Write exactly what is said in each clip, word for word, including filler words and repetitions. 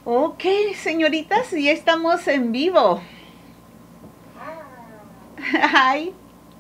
Ok, señoritas, ya estamos en vivo. Hi.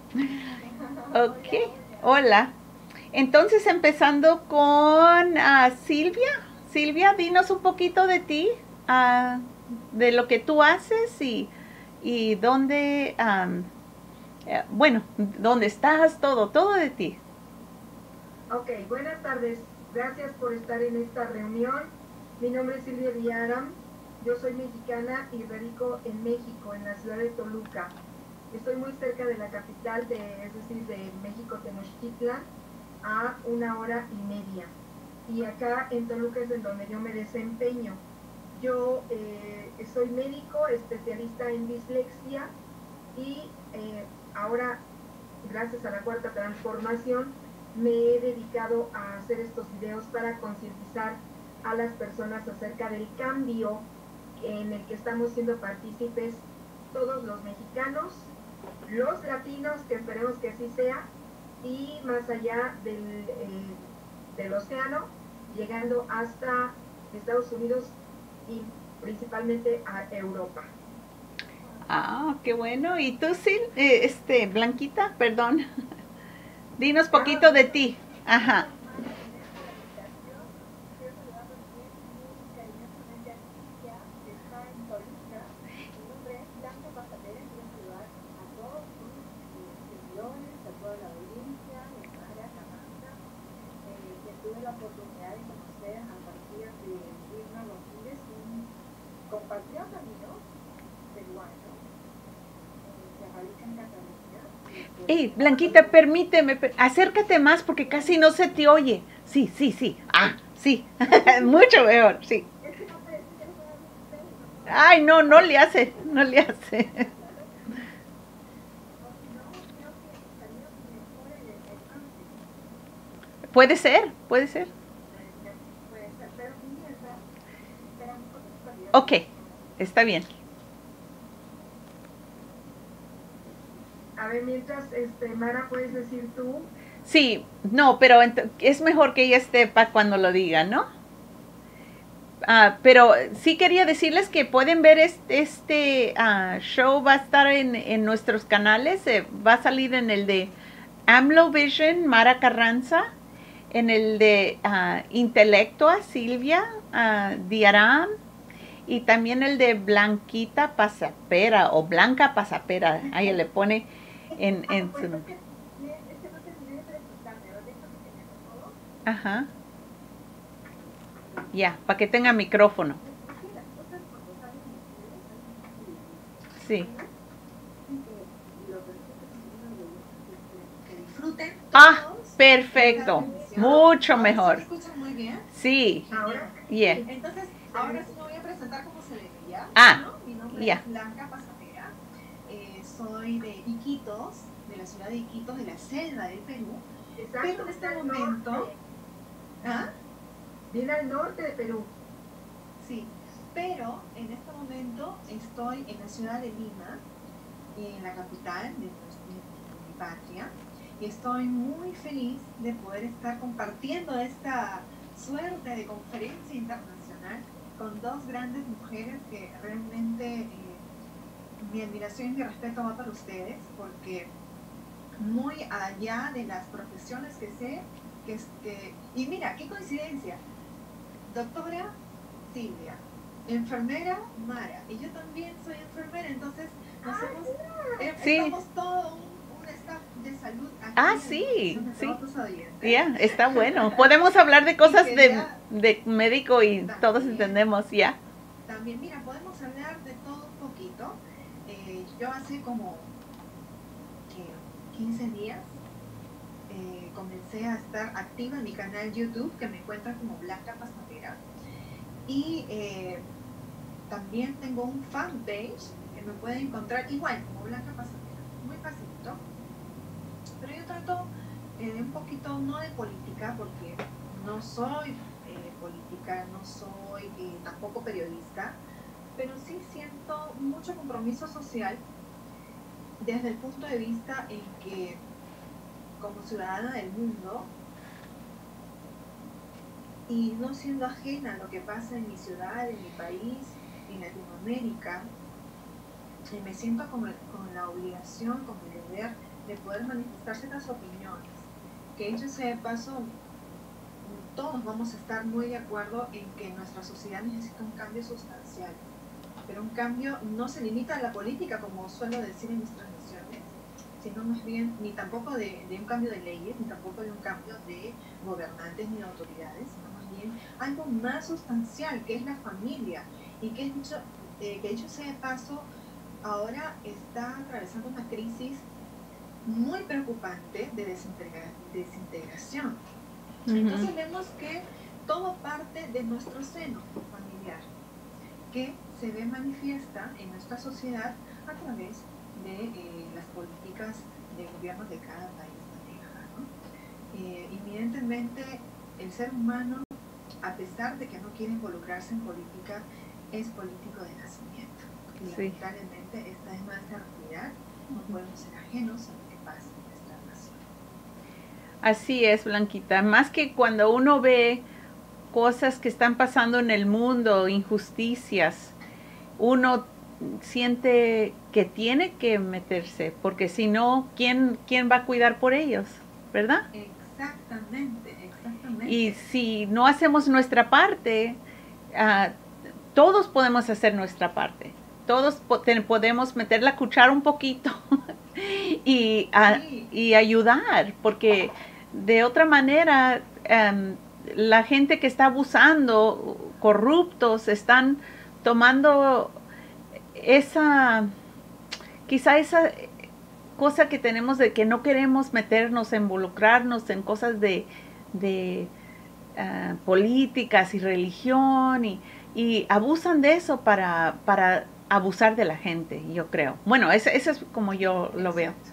Ok, hola. Entonces, empezando con ah, Silvia. Silvia, dinos un poquito de ti, ah, de lo que tú haces y, y dónde, am, eh, bueno, dónde estás, todo, todo de ti. Ok, buenas tardes. Gracias por estar en esta reunión. Mi nombre es Silvia Villaram. Yo soy mexicana y radico en México, en la ciudad de Toluca. Estoy muy cerca de la capital, de, es decir, de México, Tenochtitlan, a una hora y media. Y acá en Toluca es en donde yo me desempeño. Yo eh, soy médico, especialista en dislexia y eh, ahora, gracias a la cuarta transformación, me he dedicado a hacer estos videos para concientizar a las personas acerca del cambio en el que estamos siendo partícipes todos los mexicanos, los latinos, que esperemos que así sea, y más allá del, eh, del océano, llegando hasta Estados Unidos y principalmente a Europa. Ah, qué bueno. ¿Y tú, Sil? Eh, este, Blanquita, perdón. Dinos Ah, poquito de ti. Ajá. Hey, Blanquita, permíteme, per- acércate más porque casi no se te oye. Sí, sí, sí. Ah, sí. Mucho mejor, sí. Ay, no, no le hace, no le hace. Puede ser, puede ser. Ok, está bien. a ver, mientras, este, Mara, puedes decir tú. Sí, no, pero ent- es mejor que ella esté para cuando lo diga, ¿no? Ah, pero sí quería decirles que pueden ver este, este ah, show, va a estar en, en nuestros canales, eh, va a salir en el de AMLO Vision, Mara Carranza, en el de ah, Intelectua, Silvia ah, Diaram, y también el de Blanquita Pasapera o Blanca Pasapera, ahí le pone en, en su nombre. Ajá, ya, para que tenga micrófono. Sí. Ah, perfecto. Mucho mejor. Sí. Ahora, Yeah. sí, se ve. Ah, ya. Exacto, viene al norte, viene al norte de Perú. Sí. Ah, sí, sí. Ya, yeah, está bueno. Podemos hablar de cosas de, de médico y todos entendemos, ya. Yeah. y no siendo ajena a lo que pasa en mi ciudad, en mi país, en Latinoamérica, eh, me siento con, el, con la obligación, con el deber de poder manifestar ciertas opiniones, que dicho sea de paso, todos vamos a estar muy de acuerdo en que nuestra sociedad necesita un cambio sustancial, pero un cambio no se limita a la política, como suelo decir en mis transmisiones, sino más bien, ni tampoco de, de un cambio de leyes, ni tampoco de un cambio de gobernantes ni de autoridades, sino más bien algo más sustancial, que es la familia, y que, es dicho, eh, que dicho sea de paso, ahora está atravesando una crisis muy preocupante de desintegra desintegración. Uh-huh. Entonces vemos que todo parte de nuestro seno familiar, que se ve manifiesta en nuestra sociedad a través de eh, las políticas de gobierno que cada país maneja, ¿no? Eh, evidentemente, el ser humano, a pesar de que no quiere involucrarse en política, es político de nacimiento. Y sí. Lamentablemente, esta es nuestra realidad, no podemos ser ajenos a lo que pasa en nuestra nación. Así es, Blanquita. Más que cuando uno ve cosas que están pasando en el mundo, injusticias, uno siente que tiene que meterse, porque si no, ¿quién, quién va a cuidar por ellos? ¿Verdad? Exactamente, exactamente. Y si no hacemos nuestra parte, uh, todos podemos hacer nuestra parte. Todos po podemos meter la cuchara un poquito y, uh, sí. y ayudar, porque de otra manera um, la gente que está abusando, corruptos, están tomando esa, quizá esa cosa que tenemos de que no queremos meternos, involucrarnos en cosas de, de uh, políticas y religión y, y abusan de eso para, para abusar de la gente, yo creo. Bueno, eso, eso es como yo lo Exacto. veo.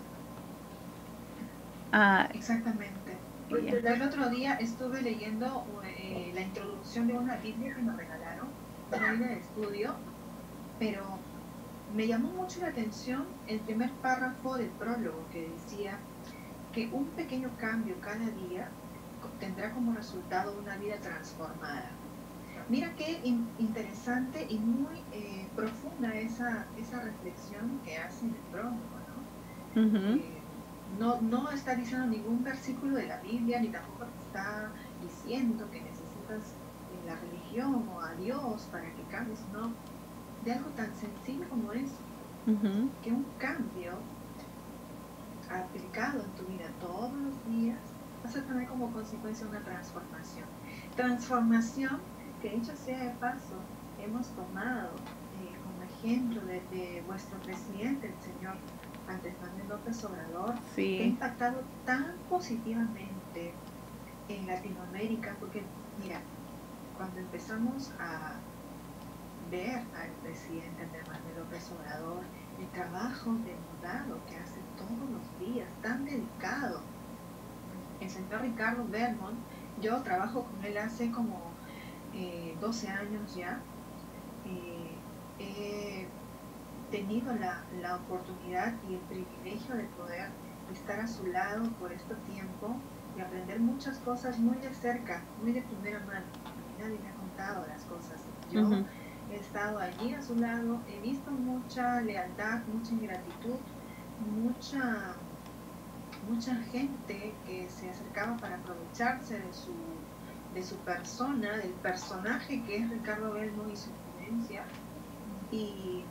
Uh, Exactamente. Yeah. El otro día estuve leyendo eh, la introducción de una Biblia que me regalaron, una Biblia de estudio, pero me llamó mucho la atención el primer párrafo del prólogo que decía que un pequeño cambio cada día tendrá como resultado una vida transformada. Mira qué in interesante y muy eh, profunda esa, esa reflexión que hace en el prólogo, ¿no? Uh-huh. eh, no, no está diciendo ningún versículo de la Biblia, ni tampoco está diciendo que necesitas eh, la religión o a Dios para que cambies, no. De algo tan sencillo como eso, uh-huh. que un cambio aplicado en tu vida todos los días vas a tener como consecuencia una transformación. Transformación que, dicho sea de paso, hemos tomado eh, como ejemplo de, de vuestro presidente, el señor Andrés Manuel López Obrador, sí. que ha impactado tan positivamente en Latinoamérica, porque mira, cuando empezamos a ver al presidente Andrés Manuel López Obrador, el trabajo denodado que hace todos los días, tan dedicado. El señor Ricardo Belmont, yo trabajo con él hace como eh, doce años ya. Eh, he tenido la, la oportunidad y el privilegio de poder estar a su lado por este tiempo y aprender muchas cosas muy de cerca, muy de primera mano. Nadie me ha contado las cosas. Yo uh-huh. he estado allí a su lado, he visto mucha lealtad, mucha ingratitud, mucha, mucha gente que se acercaba para aprovecharse de su, de su persona, del personaje que es Ricardo Belmont y su influencia, y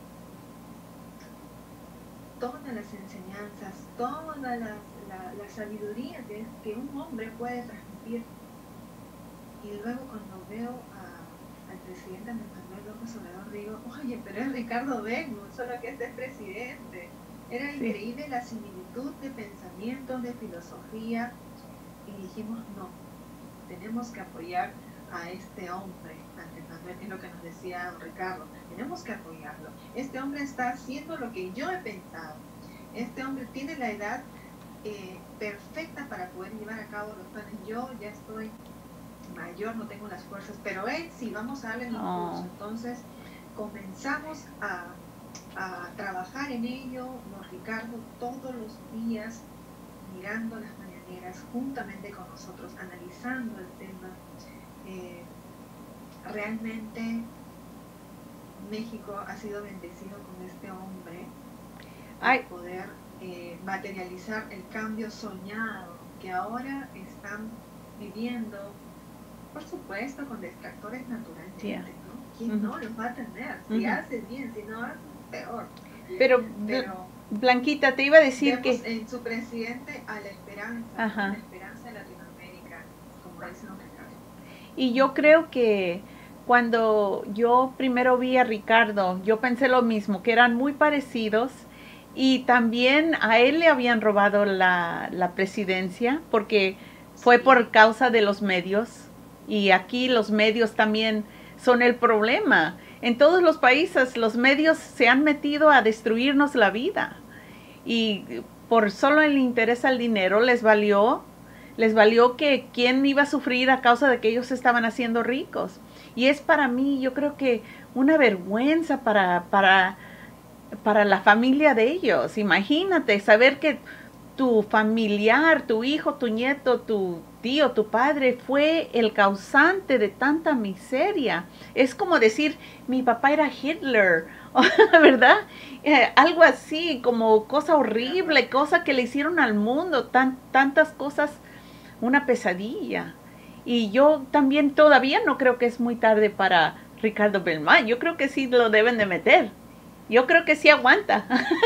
todas las enseñanzas, toda la, la, la sabiduría que, que un hombre puede transmitir. Y luego cuando veo a, al presidente Andrés Manuel López Obrador, digo, oye, pero es Ricardo Belmont, solo que este es presidente. Era sí. increíble la similitud de pensamientos, de filosofía, y dijimos, no, tenemos que apoyar a este hombre, Andrés Manuel, es lo que nos decía Ricardo, tenemos que apoyarlo. Este hombre está haciendo lo que yo he pensado. Este hombre tiene la edad eh, perfecta para poder llevar a cabo los planes. Yo ya estoy mayor, no tengo las fuerzas, pero él sí, vamos a darle el impulso. Oh. Entonces comenzamos a, a trabajar en ello, don Ricardo, todos los días, mirando las mañaneras, juntamente con nosotros, analizando el tema, eh, realmente México ha sido bendecido con este hombre para poder eh, materializar el cambio soñado que ahora están viviendo, por supuesto, con distractores naturalmente, yeah. ¿no? ¿Quién uh-huh. no los va a tener? Si uh-huh. haces bien, si no haces, peor. Pero, Pero Blanquita, te iba a decir que... en su presidente a la esperanza, uh-huh. la esperanza de Latinoamérica, como dice don Ricardo. Y yo creo que cuando yo primero vi a Ricardo, yo pensé lo mismo, que eran muy parecidos. Y también a él le habían robado la, la presidencia porque fue por causa de los medios. Y aquí los medios también son el problema. En todos los países los medios se han metido a destruirnos la vida. Y por solo el interés al dinero les valió, les valió que quién iba a sufrir a causa de que ellos estaban haciendo ricos. Y es para mí, yo creo que una vergüenza para... para para la familia de ellos. Imagínate saber que tu familiar, tu hijo, tu nieto, tu tío, tu padre fue el causante de tanta miseria. Es como decir, mi papá era Hitler, ¿verdad? Eh, algo así, como cosa horrible, cosa que le hicieron al mundo, tan, tantas cosas, una pesadilla. Y yo también todavía no creo que es muy tarde para Ricardo Belmont. Yo creo que sí lo deben de meter. Yo creo que sí aguanta.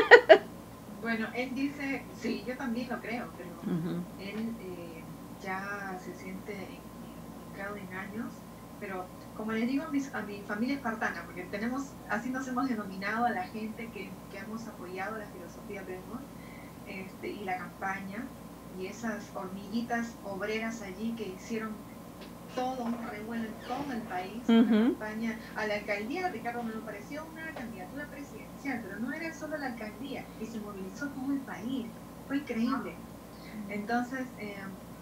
Bueno, él dice, sí, yo también lo creo, pero uh-huh. él eh, ya se siente entrado en años, pero como les digo a, mis, a mi familia espartana, porque tenemos, así nos hemos denominado a la gente que, que hemos apoyado la filosofía Belmont este, y la campaña, y esas hormiguitas obreras allí que hicieron todo un revuelo en todo el país, uh-huh. la campaña a la alcaldía. Ricardo me lo pareció una candidatura presidencial, pero no era solo la alcaldía, y se movilizó todo el país, fue increíble. Entonces, eh,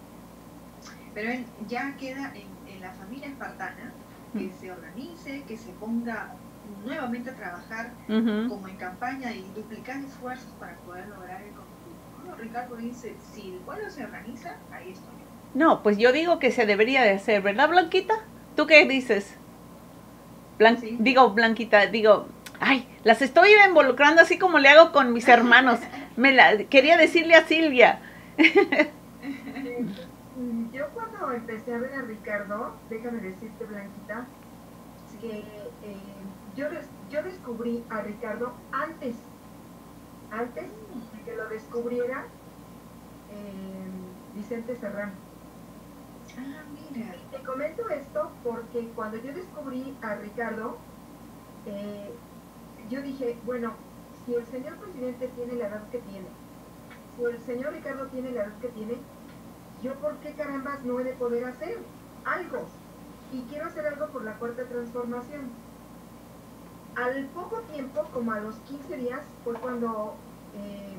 pero él ya queda en, en la familia espartana, que uh-huh. se organice, que se ponga nuevamente a trabajar uh-huh. como en campaña y duplicar esfuerzos para poder lograr el cometido. Bueno, Ricardo dice, si el pueblo se organiza, ahí estoy. No, pues yo digo que se debería de hacer, ¿verdad, Blanquita? ¿Tú qué dices? Blan- sí. Digo, Blanquita, digo, ay, las estoy involucrando así como le hago con mis hermanos. Me la quería decirle a Silvia. Yo cuando empecé a ver a Ricardo, déjame decirte, Blanquita, que eh, yo, des- yo descubrí a Ricardo antes, antes de que lo descubriera eh, Vicente Serrano. Ah, mira. Y te comento esto porque cuando yo descubrí a Ricardo, eh, yo dije, bueno, si el señor presidente tiene la edad que tiene, si el señor Ricardo tiene la edad que tiene, yo por qué carambas no he de poder hacer algo. Y quiero hacer algo por la cuarta transformación. Al poco tiempo, como a los quince días, fue cuando eh,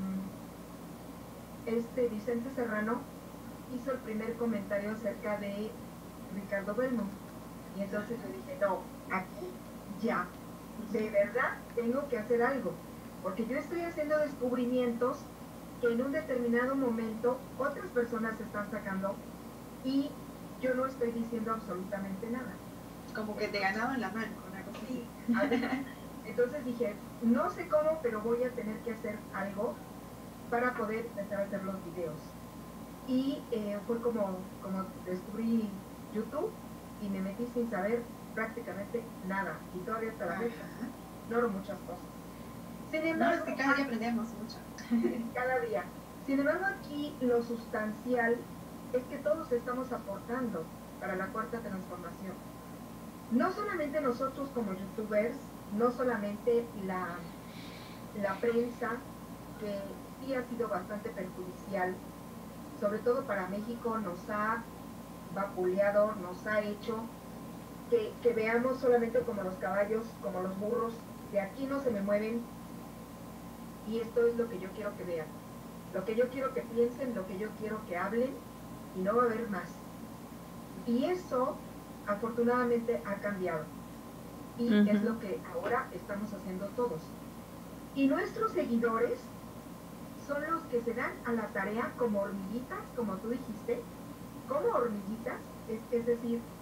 este Vicente Serrano hizo el primer comentario acerca de Ricardo Belmont. Y entonces yo dije, no, aquí ya, de verdad tengo que hacer algo, porque yo estoy haciendo descubrimientos que en un determinado momento otras personas están sacando y yo no estoy diciendo absolutamente nada. Como que te ganaban la mano, una cosa así. Entonces dije, no sé cómo, pero voy a tener que hacer algo para poder empezar a hacer los videos. Y eh, fue como, como descubrí YouTube y me metí sin saber prácticamente nada. Y todavía hasta la fecha ignoro muchas cosas. Sin embargo, no, es que cada día aprendemos mucho. Cada día. Sin embargo, aquí lo sustancial es que todos estamos aportando para la cuarta transformación. No solamente nosotros como youtubers, no solamente la, la prensa, que sí ha sido bastante perjudicial, sobre todo para México, nos ha vapuleado, nos ha hecho que, que veamos solamente como los caballos, como los burros, de aquí no se me mueven, y esto es lo que yo quiero que vean, lo que yo quiero que piensen, lo que yo quiero que hablen, y no va a haber más. Y eso, afortunadamente, ha cambiado, y uh-huh. es lo que ahora estamos haciendo todos. Y nuestros seguidores son los que se dan a la tarea como hormiguitas, como tú dijiste, como hormiguitas, es, es decir,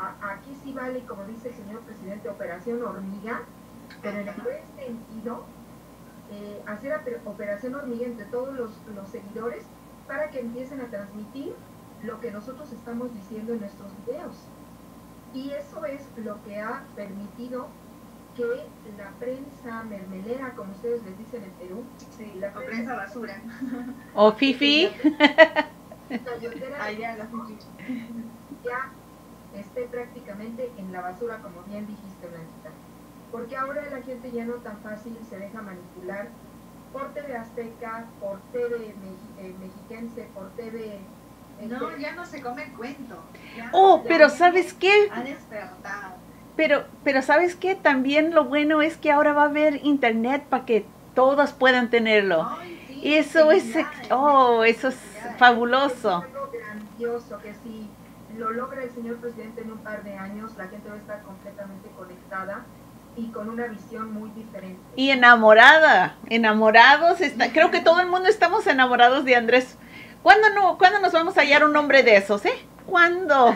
a, aquí sí vale, como dice el señor presidente, operación hormiga, pero en el buen sentido, eh, hacer operación hormiga entre todos los, los seguidores para que empiecen a transmitir lo que nosotros estamos diciendo en nuestros videos. Y eso es lo que ha permitido que la prensa mermelera, como ustedes les dicen en Perú, sí, la prensa, prensa basura. O fifi. Ya esté prácticamente en la basura, como bien dijiste, Blanquita. Porque ahora la gente ya no tan fácil se deja manipular por T V Azteca, por T V eh, Mexiquense, por T V... No, este, ya no se come el cuento. Ya, oh, pero ¿sabes qué? Ha despertado. Pero, pero ¿sabes qué? También lo bueno es que ahora va a haber internet para que todos puedan tenerlo. Ay, sí, y eso es, es, oh, eso es fabuloso. Es algo grandioso que si lo logra el señor presidente en un par de años, la gente va a estar completamente conectada y con una visión muy diferente. Y enamorada, enamorados, está, creo que todo el mundo estamos enamorados de Andrés. ¿Cuándo, no, ¿Cuándo nos vamos a hallar un hombre de esos, eh? ¿Cuándo?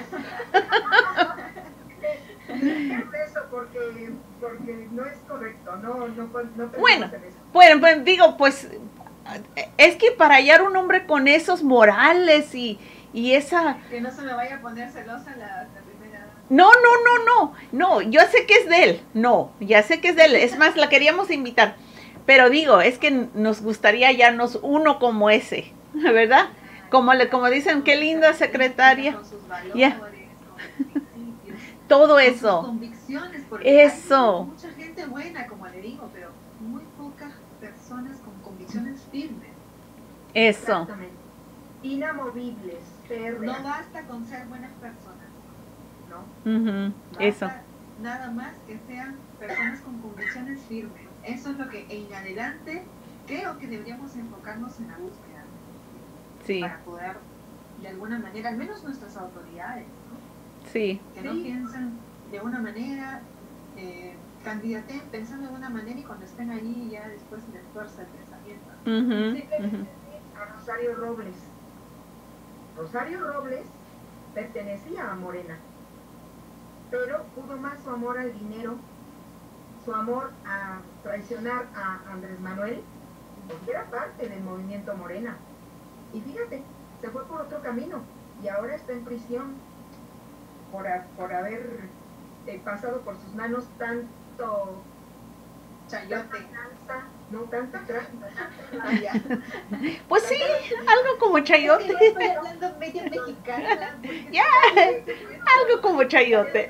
Eso porque, porque no es correcto, no, no, no bueno, bueno, pues digo, pues, es que para hallar un hombre con esos morales y, y esa... Que no se me vaya a poner celosa la, la primera... No, no, no, no, no, yo sé que es de él, no, ya sé que es de él, es más, la queríamos invitar, pero digo, es que nos gustaría hallarnos uno como ese, ¿verdad? Como le, como dicen, qué linda secretaria. Con sus valores, yeah. con sus principios, todo con eso. Sus convicciones, porque eso. Hay mucha gente buena, como le digo, pero muy pocas personas con convicciones firmes. Eso. Exactamente. Inamovibles. Férreas. No basta con ser buenas personas, ¿no? Uh-huh. Basta eso. Nada más que sean personas con convicciones firmes. Eso es lo que en adelante creo que deberíamos enfocarnos en la búsqueda. Sí. Para poder, de alguna manera, al menos nuestras autoridades, ¿no? Sí. Que no sí. piensan de una manera, eh, candidaten pensando de una manera y cuando estén allí ya después les fuerza el pensamiento. Uh-huh. Sí, uh-huh. A Rosario Robles. Rosario Robles pertenecía a Morena, pero pudo más su amor al dinero, su amor a traicionar a Andrés Manuel, porque era parte del movimiento Morena. Y fíjate, se fue por otro camino y ahora está en prisión por, a, por haber eh, pasado por sus manos tanto chayote, tanta, no tanta tráfico. Pues sí, algo como chayote. Es que estoy hablando media mexicana. Ya, yeah, algo como chayote.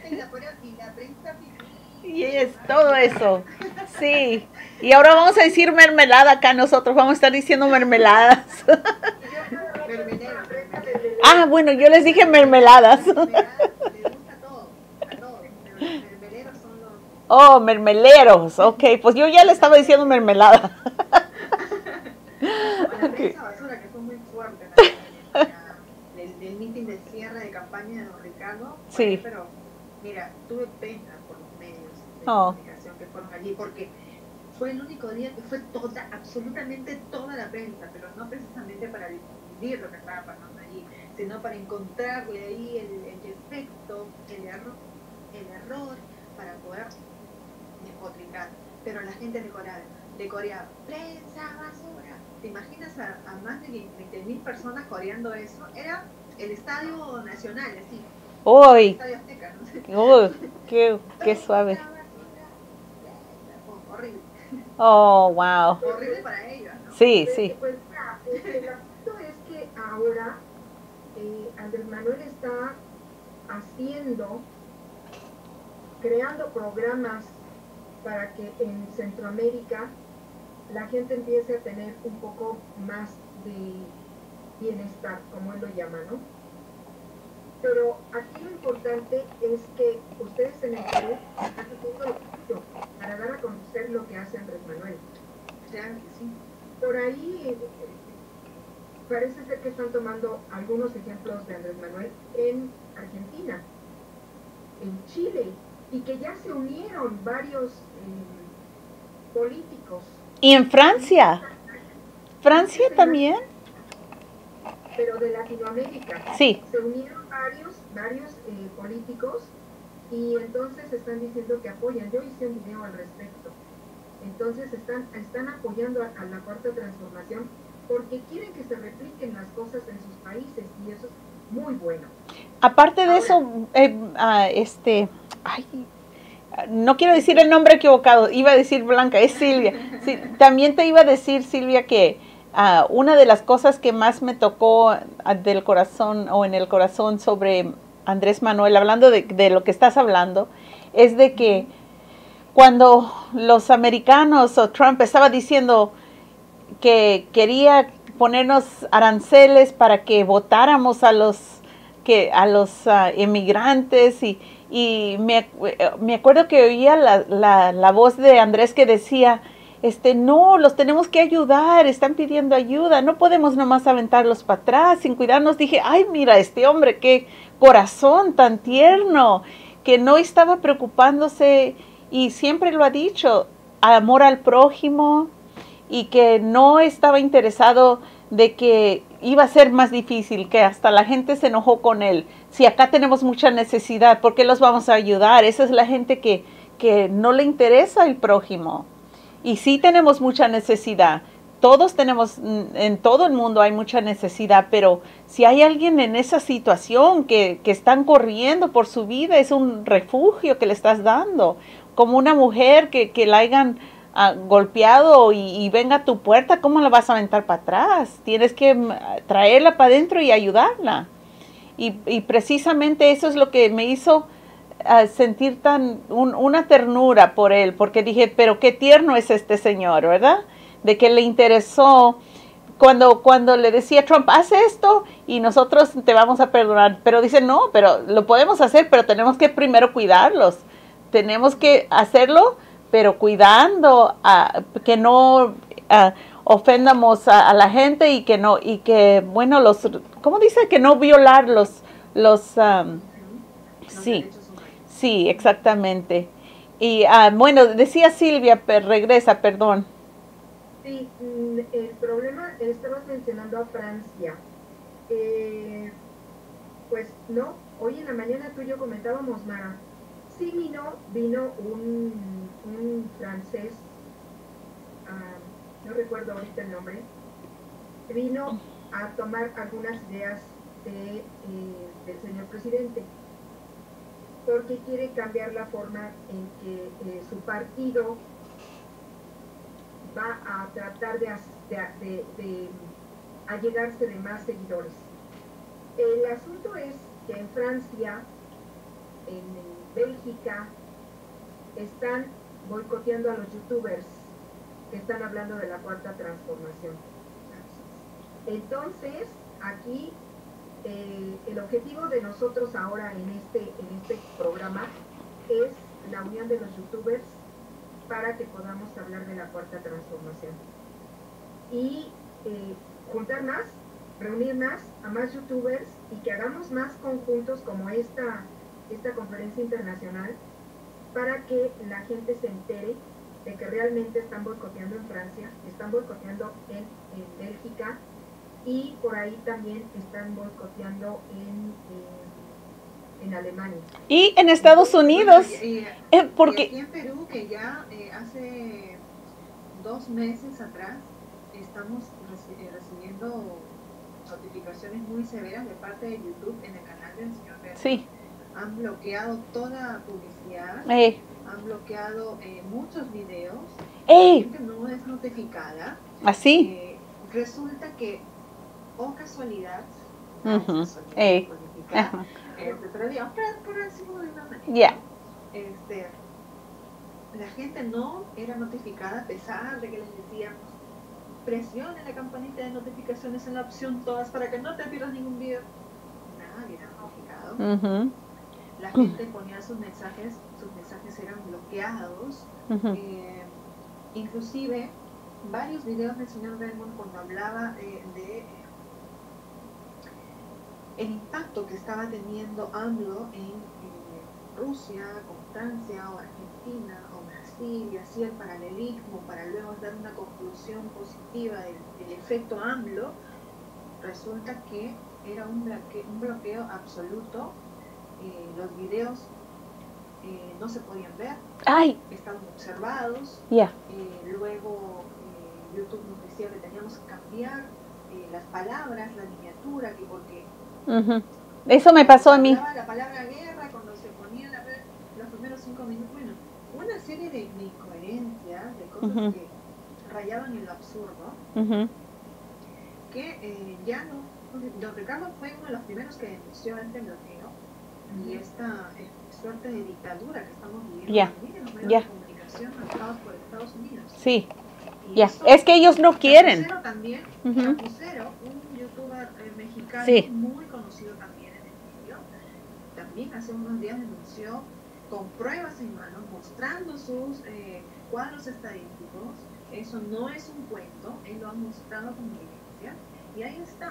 Y es todo eso. Sí. Y ahora vamos a decir mermelada acá nosotros. Vamos a estar diciendo mermeladas. Ah, bueno, yo les dije mermeladas. Oh, mermeleros. Ok, pues yo ya le estaba diciendo mermelada. Okay. Esa basura que fue muy fuerte del, del meeting de cierre de campaña de don Ricardo. Sí. Pero, mira, tuve pena por los medios de oh. comunicación que fueron allí, porque fue el único día que fue toda, absolutamente toda la prensa, pero no precisamente para difundir lo que estaba pasando allí, sino para encontrarle ahí el, el defecto, el error, el error, para poder despotricar. Pero la gente le coreaba, le coreaba, prensa basura. ¿Te imaginas a, a más de veinte mil personas coreando eso? Era el Estadio Nacional, así. ¡Uy! El Estadio Azteca, no sé. ¡Uy! ¡Qué, qué suave! Oh, horrible. ¡Oh, wow! Horrible para ellos, ¿no? Sí, sí. Pues mira, el asunto es que ahora eh, Andrés Manuel está haciendo, creando programas para que en Centroamérica la gente empiece a tener un poco más de bienestar, como él lo llama, ¿no? Pero aquí lo importante es que ustedes en el Perú están haciendo lo suyo para dar a conocer lo que hace Andrés Manuel. Claro que sí. Por ahí eh, parece ser que están tomando algunos ejemplos de Andrés Manuel en Argentina, en Chile, y que ya se unieron varios eh, políticos. ¿Y en Francia? ¿Francia también? pero de Latinoamérica. Sí. Se unieron varios, varios eh, políticos y entonces están diciendo que apoyan. Yo hice un video al respecto. Entonces están, están apoyando a, a la Cuarta Transformación porque quieren que se repliquen las cosas en sus países y eso es muy bueno. Aparte de Ahora, eso, eh, uh, este, ay, no quiero decir el nombre equivocado, iba a decir Blanca, es Silvia. Sí, también te iba a decir, Silvia, que uh, una de las cosas que más me tocó uh, del corazón o en el corazón sobre Andrés Manuel, hablando de, de lo que estás hablando, es de que cuando los americanos o Trump estaba diciendo que quería ponernos aranceles para que votáramos a los que a los uh, inmigrantes y, y me, me acuerdo que oía la, la, la voz de Andrés que decía, este, no, los tenemos que ayudar, están pidiendo ayuda, no podemos nomás aventarlos para atrás sin cuidarnos. Dije, ay, mira, este hombre, qué corazón tan tierno, que no estaba preocupándose y siempre lo ha dicho, amor al prójimo, y que no estaba interesado de que iba a ser más difícil, que hasta la gente se enojó con él. Si acá tenemos mucha necesidad, ¿por qué los vamos a ayudar? Esa es la gente que, que no le interesa el prójimo. Y sí tenemos mucha necesidad. Todos tenemos, en todo el mundo hay mucha necesidad, pero si hay alguien en esa situación que, que están corriendo por su vida, es un refugio que le estás dando. Como una mujer que, que la hayan uh, golpeado y, y venga a tu puerta, ¿cómo la vas a aventar para atrás? Tienes que traerla para adentro y ayudarla. Y, y precisamente eso es lo que me hizo uh, sentir tan un, una ternura por él, porque dije, pero qué tierno es este señor, ¿verdad? De que le interesó cuando, cuando le decía Trump, haz esto y nosotros te vamos a perdonar. Pero dice, no, pero lo podemos hacer, pero tenemos que primero cuidarlos. Tenemos que hacerlo, pero cuidando, uh, que no uh, ofendamos a, a la gente y que no, y que, bueno, los, ¿cómo dice? Que no violar los, los, um, sí, sí, exactamente. Y, uh, bueno, decía Silvia, per, regresa, perdón. Sí, el problema, estabas mencionando a Francia. Eh, pues no, hoy en la mañana tú y yo comentábamos, Mara, sí vino, vino un, un francés, uh, no recuerdo ahorita el nombre, vino a tomar algunas ideas de, eh, del señor presidente, porque quiere cambiar la forma en que eh, su partido va a tratar de, de, de, de allegarse de más seguidores. El asunto es que en Francia, en Bélgica, están boicoteando a los youtubers que están hablando de la Cuarta Transformación. Entonces, aquí eh, el objetivo de nosotros ahora en este, en este programa es la unión de los youtubers para que podamos hablar de la Cuarta Transformación y eh, juntar más, reunir más a más youtubers y que hagamos más conjuntos como esta, esta conferencia internacional para que la gente se entere de que realmente están boicoteando en Francia, están boicoteando en, en Bélgica y por ahí también están boicoteando en, en, en Alemania. Y en Estados Unidos. Y, y, eh, porque... y aquí en Perú, que ya eh, hace dos meses atrás estamos reci recibiendo notificaciones muy severas de parte de YouTube en el canal del señor Berto. Sí. Han bloqueado toda publicidad, eh. han bloqueado eh, muchos videos, eh. la gente no es notificada. ¿Así? Eh, resulta que, oh casualidad, uh -huh. casualidad eh. política, uh -huh. este, pero digamos, por, por decirlo de una manera, yeah. este, la gente no era notificada a pesar de que les decíamos, presione la campanita de notificaciones en la opción todas para que no te pierdas ningún video. Nadie era notificado. Uh -huh. La gente ponía sus mensajes, sus mensajes eran bloqueados. Uh -huh. eh, inclusive, varios videos del señor Raymond cuando hablaba eh, de eh, el impacto que estaba teniendo AMLO en eh, Rusia, Constancia o Argentina o Brasil y así el paralelismo para luego dar una conclusión positiva del, del efecto AMLO, resulta que era un bloqueo, un bloqueo absoluto, eh, los videos eh, no se podían ver, Ay, estaban observados, ya. eh, luego eh, YouTube nos decía que teníamos que cambiar eh, las palabras, la miniatura, que porque Ujú. Eso me pasó a mí. hablaba la palabra guerra cuando se ponían a ver los primeros cinco minutos, bueno, una serie de, de incoherencias, de cosas Ujú. que rayaban en lo absurdo, Ujú. que eh, ya no, don Ricardo fue uno de los primeros que denunció este bloqueo y esta eh, suerte de dictadura que estamos viviendo Ya, también en los medios ya. de comunicación manejados por Estados Unidos. Sí, Y ya. eso, Es que ellos no quieren. Chapucero también, Ujú. Chapucero, un youtuber eh, mexicano Sí. muy conocido también en el medio, también hace unos días denunció con pruebas en mano, mostrando sus eh, cuadros estadísticos. Eso no es un cuento, él lo ha mostrado con evidencia y ahí está,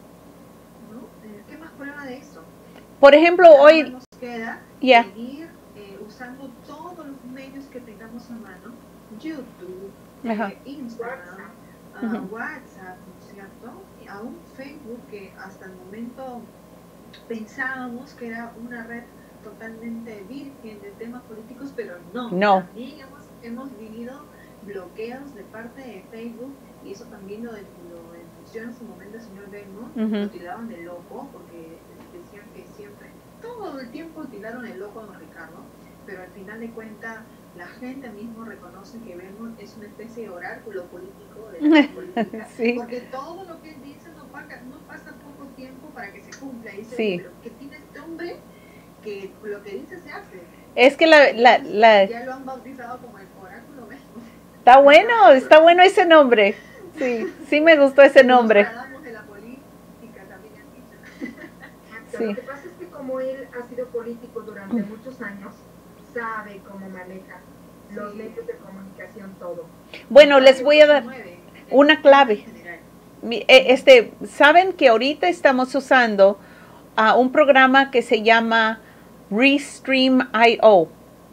¿no? Eh, ¿Qué más prueba de eso? Por ejemplo, Nada más hoy, nos queda ya. seguir eh, usando todos los medios que tengamos a mano, YouTube, Ajá. eh, Instagram, uh, Ujú. WhatsApp, ¿no es cierto? Y aún Facebook, que hasta el momento pensábamos que era una red totalmente virgen de temas políticos, pero no. No. También hemos, hemos vivido bloqueos de parte de Facebook y eso también lo, lo denunció en su momento el señor Belmont. Ujú. Lo tiraban de loco porque decían que siempre, todo el tiempo tiraron el loco a don Ricardo, pero al final de cuentas la gente mismo reconoce que Belmont es una especie de oráculo político de la política, Sí. porque todo lo que él dice no pasa, no pasa poco tiempo para que se cumpla. Y dice, Sí. pero ¿qué tiene este hombre que lo que dice se hace? Es que la, la, Entonces, la, ya lo han bautizado como el oráculo Belmont. está bueno, está bueno ese nombre. Sí, sí me gustó ese nombre. Nos tratamos de la política, también han dicho. Sí. Lo que pasa es que como él ha sido político durante muchos años, sabe cómo maneja los Sí. medios de comunicación, todo. Bueno, les voy a dar una clave. Mi- eh, Este, saben que ahorita estamos usando ah, un programa que se llama Restream punto i o.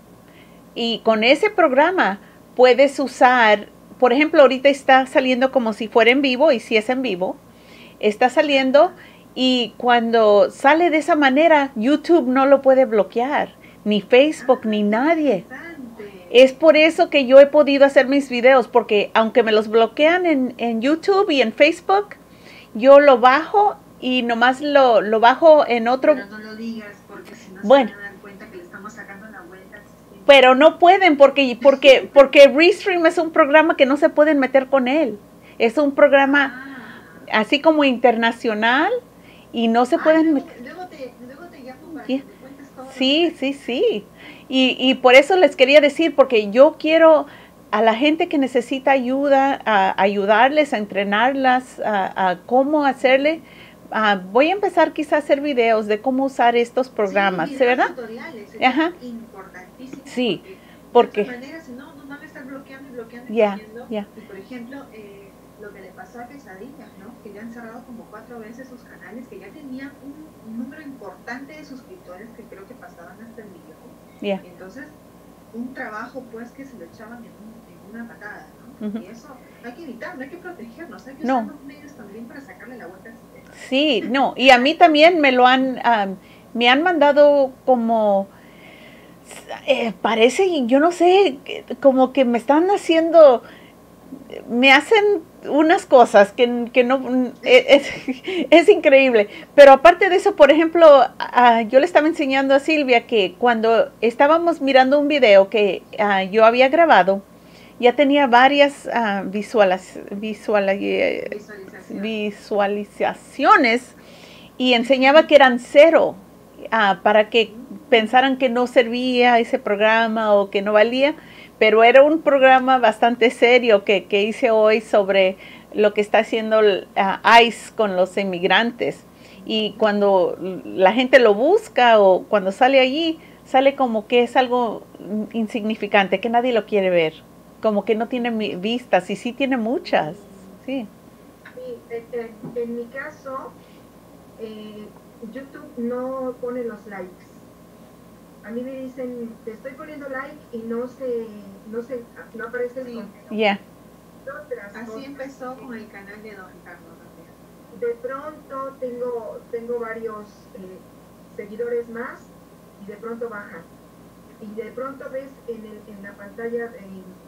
Y con ese programa puedes usar, por ejemplo, ahorita está saliendo como si fuera en vivo, y si es en vivo, está saliendo, y cuando sale de esa manera, YouTube no lo puede bloquear, ni Facebook, ni nadie. Es por eso que yo he podido hacer mis videos, porque aunque me los bloquean en, en YouTube y en Facebook, yo lo bajo y nomás lo, lo bajo en otro. Pero no lo digas porque si no Bueno. se van a dar cuenta que le estamos sacando la vuelta al sistema. Pero no pueden porque, porque, porque Restream es un programa que no se pueden meter con él. Es un programa Ah. así como internacional y no se Ah, pueden luego, meter. luego te, luego te llamo para Yeah. que me cuentes todo. lo Sí, que- sí, sí. Y, y por eso les quería decir, porque yo quiero a la gente que necesita ayuda, a ayudarles, a entrenarlas, a, a cómo hacerle. Ah, voy a empezar quizás a hacer videos de cómo usar estos programas, sí, ¿sí, verdad? tutoriales, Ajá. importantísimo. Sí, porque, porque- de esa manera, si no, nos van a estar bloqueando y bloqueando y Ya, bloqueando. ya. Y por ejemplo, eh, lo que le pasó a Quesadillas, ¿no? Que ya han cerrado como cuatro veces sus canales, que ya tenían un, un número importante de suscriptores que creo que pasaban hasta el millón. Ya. Entonces, un trabajo pues que se lo echaban en, un, en una patada, ¿no? Ujú. Y eso hay que evitarlo, hay que protegernos, hay que No. usar los medios también para sacarle la vuelta al sistema. Sí, no, y a mí también me lo han, um, me han mandado como, eh, parece, yo no sé, que- como que me están haciendo, me hacen unas cosas que, que no, es, es increíble. Pero aparte de eso, por ejemplo, uh, yo le estaba enseñando a Silvia que cuando estábamos mirando un video que uh, yo había grabado, ya tenía varias uh, visualas, visual, eh, Visualización. visualizaciones y enseñaba que eran cero ah, para que pensaran que no servía ese programa o que no valía, pero era un programa bastante serio que, que hice hoy sobre lo que está haciendo uh, ICE con los inmigrantes, y cuando la gente lo busca o cuando sale allí, sale como que es algo insignificante, que nadie lo quiere ver, como que no tiene vistas, y sí tiene muchas, sí. Sí, en, en, en mi caso, eh, YouTube no pone los likes. A mí me dicen, te estoy poniendo like y no se, no se, no aparece el Sí. contenido. Ya. Yeah. Otras Así cosas. empezó con el canal de Don Ricardo también. de pronto tengo, tengo varios eh, seguidores más y de pronto bajan. Y de pronto ves en, el, en la pantalla de,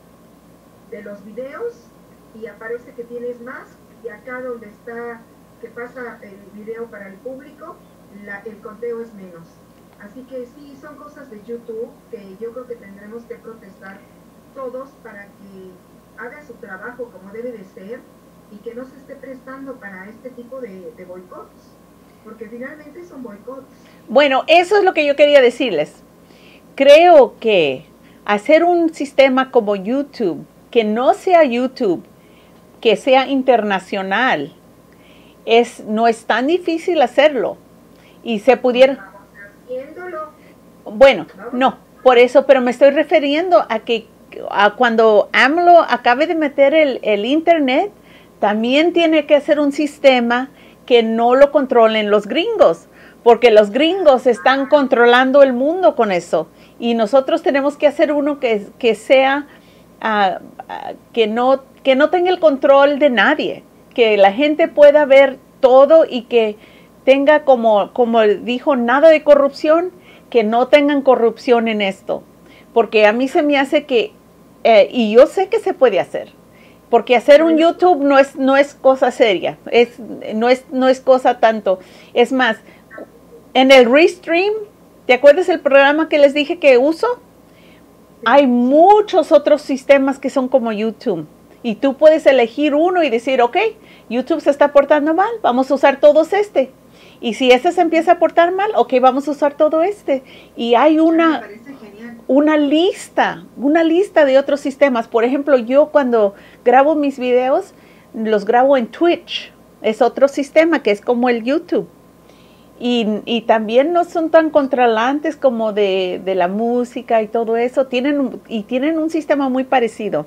de los videos y aparece que tienes más, y acá donde está, que pasa el video para el público, la, el conteo es menos. Así que sí, son cosas de YouTube que yo creo que tendremos que protestar todos para que haga su trabajo como debe de ser y que no se esté prestando para este tipo de, de boicots, porque finalmente son boicots. Bueno, eso es lo que yo quería decirles. Creo que hacer un sistema como YouTube, que no sea YouTube, que sea internacional, es, no es tan difícil hacerlo. Y se pudiera... Vamos haciéndolo. Bueno, no, por eso, pero me estoy refiriendo a que a cuando AMLO acabe de meter el, el Internet, también tiene que hacer un sistema que no lo controlen los gringos, porque los gringos están controlando el mundo con eso. Y nosotros tenemos que hacer uno que, que sea, uh, uh, que, no, que no tenga el control de nadie, que la gente pueda ver todo y que tenga, como, como dijo, nada de corrupción, que no tengan corrupción en esto. Porque a mí se me hace que, eh, y yo sé que se puede hacer, porque hacer un YouTube no es, no es cosa seria, es, no, es, no es cosa tanto. Es más, en el Restream, ¿te acuerdas el programa que les dije que uso? Hay muchos otros sistemas que son como YouTube. Y tú puedes elegir uno y decir, ok, YouTube se está portando mal, vamos a usar todos este. Y si este se empieza a portar mal, ok, vamos a usar todo este. Y hay una, una lista, una lista de otros sistemas. Por ejemplo, yo cuando grabo mis videos, los grabo en Twitch. Es otro sistema que es como el YouTube. Y, y también no son tan controlantes como de, de la música y todo eso. Tienen, y tienen un sistema muy parecido.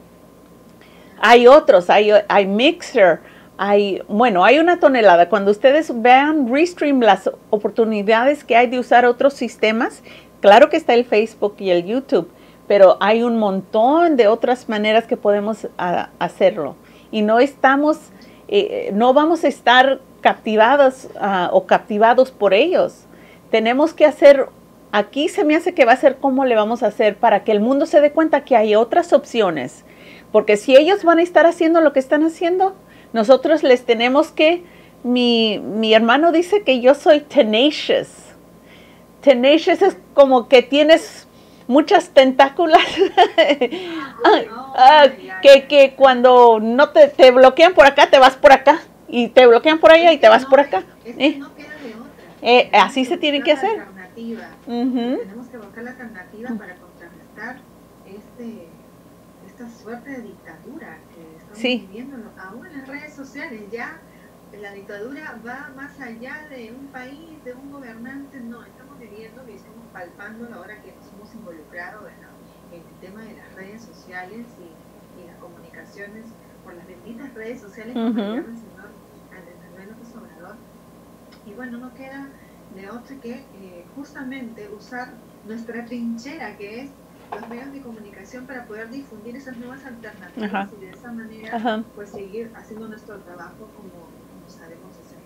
Hay otros, hay, hay Mixer, hay, bueno, hay una tonelada. Cuando ustedes vean Restream, las oportunidades que hay de usar otros sistemas, claro que está el Facebook y el YouTube, pero hay un montón de otras maneras que podemos a, hacerlo. Y no estamos, eh, no vamos a estar captivados uh, o captivados por ellos. Tenemos que hacer, aquí se me hace que va a ser cómo le vamos a hacer para que el mundo se dé cuenta que hay otras opciones. Porque si ellos van a estar haciendo lo que están haciendo, nosotros les tenemos que, mi, mi hermano dice que yo soy tenacious. Tenacious es como que tienes muchas tentáculas, ah, que, que cuando no te, te bloquean por acá, te vas por acá, y te bloquean por allá y te vas por acá. ¿Eh? No queda de otra. Eh, así se tiene que hacer. Alternativa. Uh-huh. Tenemos que buscar la alternativa para contrarrestar este... esta suerte de dictadura que estamos sí. viviendo, aún en las redes sociales. Ya la dictadura va más allá de un país, de un gobernante. No, estamos viviendo y estamos palpando ahora que nos hemos involucrado en, en el tema de las redes sociales y, y las comunicaciones por las benditas redes sociales, uh-huh. como llama el señor Andrés Manuel López Obrador. Y bueno, no queda de otra que eh, justamente usar nuestra trinchera, que es los medios de comunicación, para poder difundir esas nuevas alternativas. Ajá. Y de esa manera, ajá. pues seguir haciendo nuestro trabajo como, como sabemos hacer.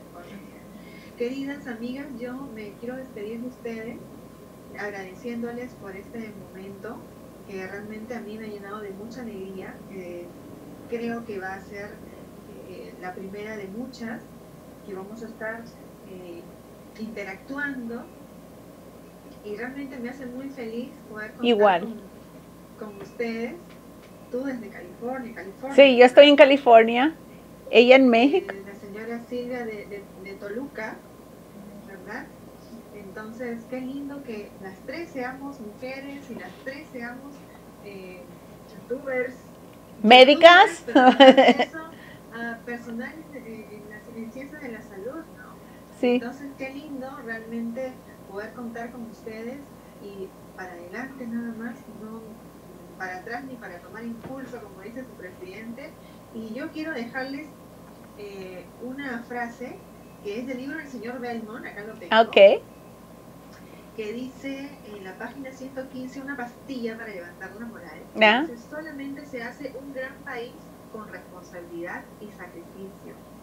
Queridas amigas, yo me quiero despedir de ustedes agradeciéndoles por este momento que realmente a mí me ha llenado de mucha alegría. Eh, creo que va a ser eh, la primera de muchas que vamos a estar eh, interactuando. Y realmente me hace muy feliz poder contar Igual. Con, con ustedes. Tú desde California, California. Sí, yo estoy en California. Ella en México. Eh, la señora Silvia de, de, de Toluca, ¿verdad? Entonces, qué lindo que las tres seamos mujeres y las tres seamos eh, youtubers. Médicas. Youtubers, pero eso, uh, personales eh, en las ciencias de la salud, ¿no? Sí. Entonces, qué lindo realmente poder contar con ustedes y para adelante nada más, no para atrás ni para tomar impulso, como dice su presidente. Y yo quiero dejarles eh, una frase que es del libro del señor Belmont, acá lo tengo, okay. que dice en la página ciento quince, una pastilla para levantar la moral. ¿Ah? Dice, solamente se hace un gran país con responsabilidad y sacrificio.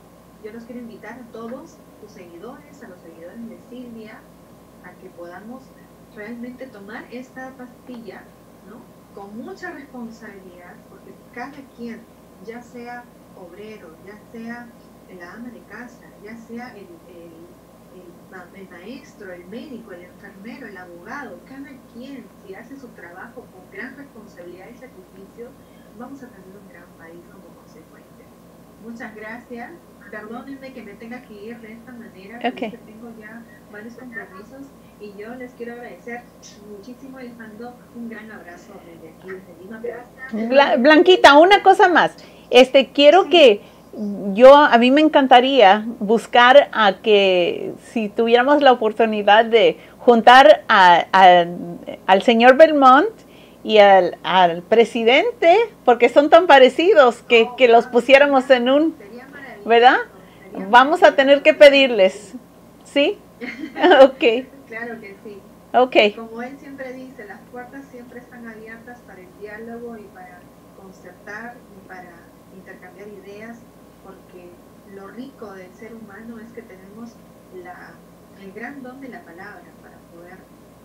yo los quiero invitar a todos tus seguidores, a los seguidores de Silvia, a que podamos realmente tomar esta pastilla, ¿no? Con mucha responsabilidad, porque cada quien, ya sea obrero, ya sea la ama de casa, ya sea el, el, el, el maestro, el médico, el enfermero, el abogado, cada quien, si hace su trabajo con gran responsabilidad y sacrificio, vamos a tener un gran país como consecuencia. Muchas gracias. Perdónenme que me tenga que ir de esta manera, Okay. porque tengo ya varios compromisos y yo les quiero agradecer muchísimo y les mando un gran abrazo desde aquí, desde Lima. Bla- Blanquita, una cosa más. Este, quiero Sí. que yo, a mí me encantaría buscar a que si tuviéramos la oportunidad de juntar a, a- al señor Belmont y al, al presidente, porque son tan parecidos, que, que los pusiéramos en un, Sería maravilloso, ¿verdad? sería Vamos a tener que maravilloso. pedirles, ¿sí? Ok, Claro que sí. ok, Como él siempre dice, las puertas siempre están abiertas para el diálogo y para concertar y para intercambiar ideas, porque lo rico del ser humano es que tenemos la, el gran don de la palabra para poder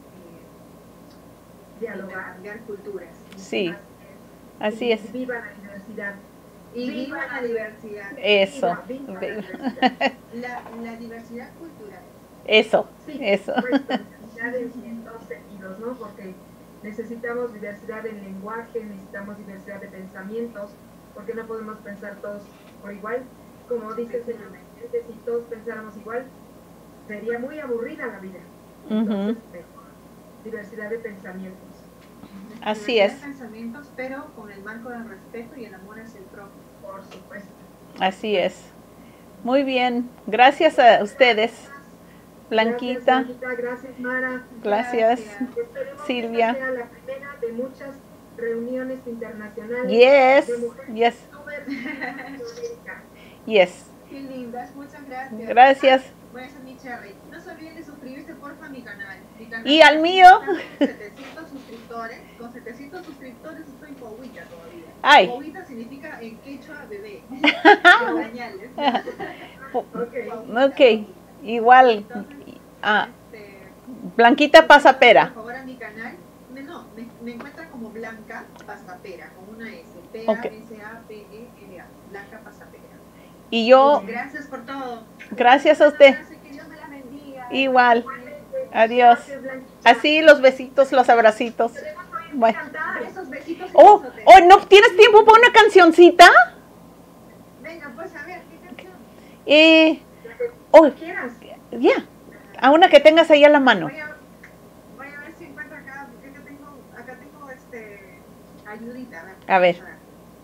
eh, Dialogar. intercambiar culturas. sí, así es. Viva la diversidad. Y viva la diversidad, Eso, Viva, viva la diversidad. la, la diversidad cultural. eso, Sí, eso. por supuesto, diversidad en, en todos sentidos, ¿no? Porque necesitamos diversidad en lenguaje, necesitamos diversidad de pensamientos, porque no podemos pensar todos por igual. Como dice el señor Vicente, si todos pensáramos igual, sería muy aburrida la vida. Entonces, Ujú. mejor diversidad de pensamientos. Así Diversidad es. de pensamientos, pero con el marco del respeto y el amor hacia el prójimo. Por supuesto. Así es. Muy bien. Gracias a ustedes, Gracias, Blanquita. Blanquita, gracias, Mara. Gracias. Esperemos Silvia. que esta sea la primera de muchas reuniones internacionales Yes, de mujeres yes, youtubers en Latinoamérica. yes. Qué lindas, muchas gracias. Gracias. Voy a hacer mi cherry. No se olviden de suscribirse porfa a mi canal. Mi canal Y al está mío. con setecientos suscriptores. Con setecientos suscriptores estoy guaguita todavía. Ay. Guaguita significa en quechua bebé. De pañales. Ok. Ok, igual. Entonces, Ah, este, Blanquita Pasapera. Por favor, a mi canal. Me, no, me, me encuentran como Blanca Pasapera, con una S. P A S A P E R A. Blanca Pasapera. Y yo, Gracias por todo. gracias a usted. Que Dios me la bendiga. Igual. Adiós. Gracias, Blanquita. Así los besitos, los abracitos. Queremos oír Bueno. cantar. Esos besitos y Oh, besotes. oh, ¿no tienes tiempo para una cancioncita? Venga, pues a ver, ¿qué canción? Eh, oh, Quieras. ya. A una que tengas ahí a la mano. Voy a, voy a ver si encuentro acá, porque acá tengo, acá tengo este, ayudita. A ver. Ah,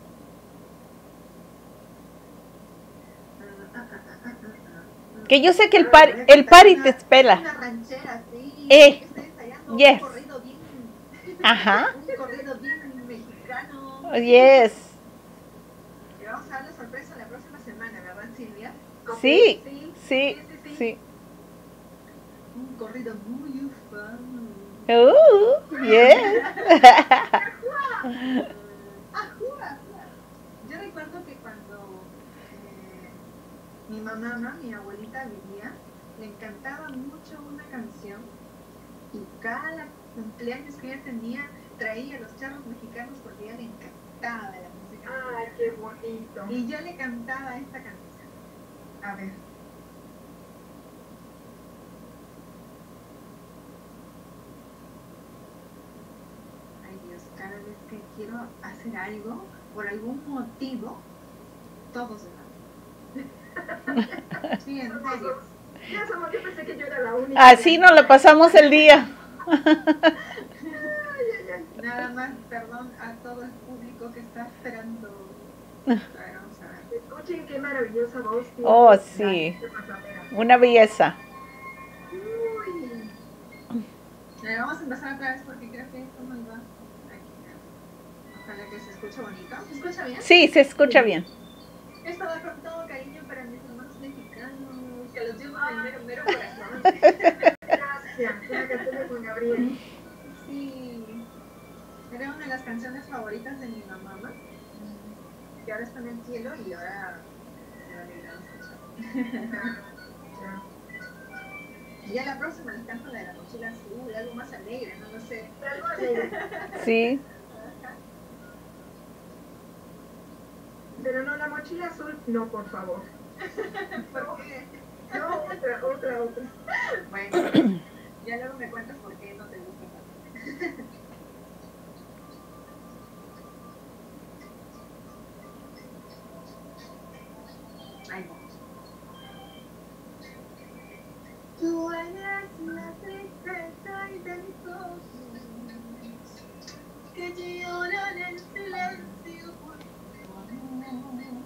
ah, ah, ah, ah, ah. Que yo sé que el Ah, par, voy a el cantar party una- te espera. Una ranchera, sí. Eh, Estoy ensayando yes. un corrido bien, Ajá. un corrido bien mexicano. Yes. Y vamos a dar la sorpresa la próxima semana, ¿verdad, Silvia? Sí, Sí, sí, sí. Un corrido muy ufano. Uh, yes. Ajúa. Yo recuerdo que cuando eh, mi mamá, mi abuelita vivía, le encantaba mucho una canción y cada cumpleaños que ella tenía traía los charros mexicanos porque a ella le encantaba la música Ay, mexicana. qué bonito. Y yo le cantaba esta canción. A ver. Ay Dios, cada vez que quiero hacer algo, por algún motivo, todo se va. Sí, en serio. Ya somos, yo pensé que yo era la única. Así nos lo pasamos el día. Ay, ay, ay. Nada más, perdón a todo el público que está esperando. A ver, vamos a ver. Escuchen qué maravillosa voz tiene. Oh, la sí. gente pasapera. Una belleza. Uy. A ver, vamos a empezar otra vez porque creo que esto no iba. Aquí. Ojalá que se escuche bonito. ¿Se escucha bien? Sí, se escucha bien. Esto va con todo cariño para mis hermanos mexicanos, que los llevo en el mero, mero corazón. Gracias. Una canción de Juan Gabriel. Sí, era una de las canciones favoritas de mi mamá, que ahora está en el cielo y ahora se va a alegrar escuchar. Ya la próxima les canto la de la mochila azul, algo más alegre, no lo sé. Algo alegre. Sí. Pero no, la mochila azul, no, por favor. ¿Por qué? No, otra, otra, otra. Bueno, ya luego me cuentas por qué no te gusta. Ahí va. Tú eres la tristeza y de mis ojos que lloran en silencio por tu amor.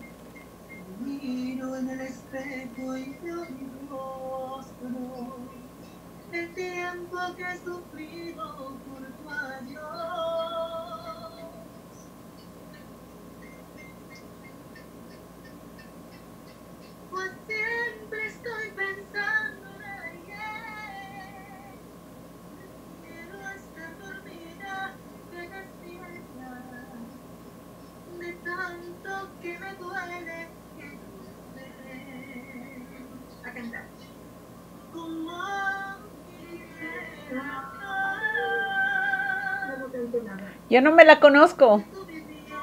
Miro en el espejo y veo mi rostro, el tiempo que he sufrido por tu adiós. Pues siempre estoy pensando en ayer. Quiero estar dormida que despierta de tanto que me duele que no sé. A cantar. Como quisiera. No canto nada. Yo no me la conozco. Que tú vivieras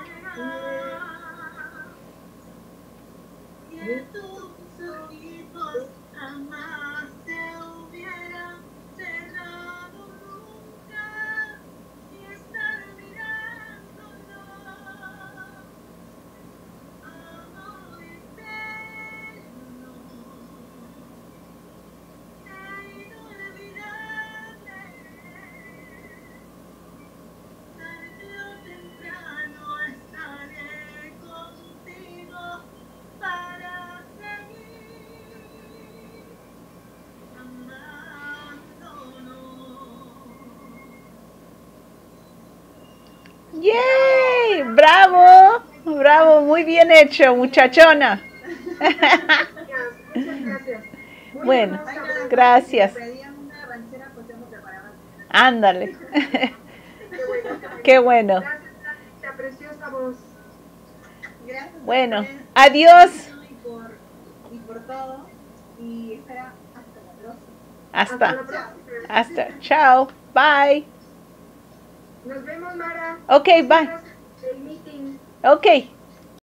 y en tus ojitos jamás se hubieran cerrado nunca y estar mirándonos. Amor eterno e inolvidable. Tarde o temprano estaré contigo para seguir amándonos. ¡Yay! ¡Bravo! ¡Bravo! Muy bien hecho, muchachona. Gracias, muchas gracias. Muy Bueno, hermosa Ay, voz. nada, gracias. Si me pedían una ranchera, pues tengo preparada. Ándale. Qué bueno, Qué bueno. Gracias, Blanquita, preciosa voz. Gracias. a Bueno, ustedes adiós. Y por, y por todo. Y espera hasta la próxima. Hasta la Hasta. próxima. Hasta. Chao. Bye. Nos vemos, Mara. Ok, bye. El meeting. Ok.